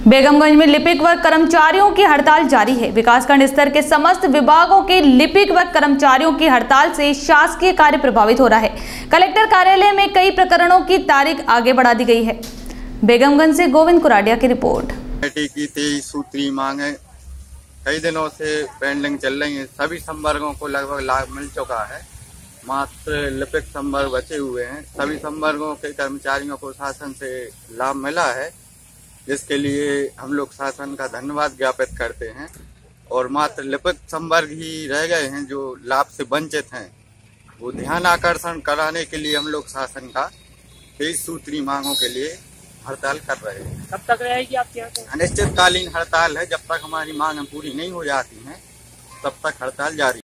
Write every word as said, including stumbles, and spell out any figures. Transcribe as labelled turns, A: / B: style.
A: बेगमगंज में लिपिक वर्ग कर्मचारियों की हड़ताल जारी है। विकासखंड स्तर के समस्त विभागों के लिपिक वर्ग कर्मचारियों की हड़ताल से शासकीय कार्य प्रभावित हो रहा है। कलेक्टर कार्यालय में कई प्रकरणों की तारीख आगे बढ़ा दी गई है। बेगमगंज से गोविंद कुराडिया की रिपोर्ट।
B: की तेईस सूत्री मांगे कई दिनों से पेंडिंग चल रही है। सभी संवर्गों को लगभग लाभ मिल चुका है, मात्र लिपिक संवर्ग बचे हुए हैं। सभी संवर्गों के कर्मचारियों को शासन से लाभ मिला है, जिसके लिए हम लोग शासन का धन्यवाद ज्ञापित करते हैं। और मात्र लिपिक संवर्ग ही रह गए हैं जो लाभ से वंचित हैं। वो ध्यान आकर्षण कराने के लिए हम लोग शासन का तेईस सूत्री मांगों के लिए हड़ताल कर रहे हैं।
C: कब तक रहेगी आपके यहाँ?
B: अनिश्चितकालीन हड़ताल है। जब तक हमारी मांग पूरी नहीं हो जाती हैं, तब तक हड़ताल जारी।